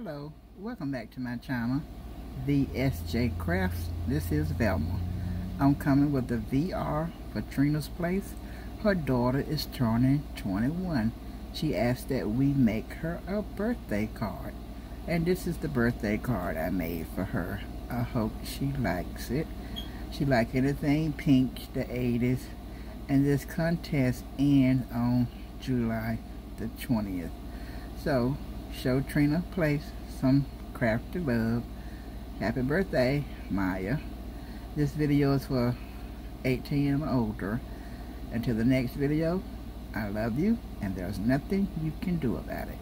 Hello, welcome back to my channel, the SJ Crafts. This is Velma. I'm coming with the VR for Trina's place. Her daughter is turning 21. She asked that we make her a birthday card. And this is the birthday card I made for her. I hope she likes it. She likes anything pink, the 80s. And this contest ends on July the 20th. So, show Trina place some crafty love. Happy birthday, Maya. This video is for 18 and older. Until the next video, I love you and there's nothing you can do about it.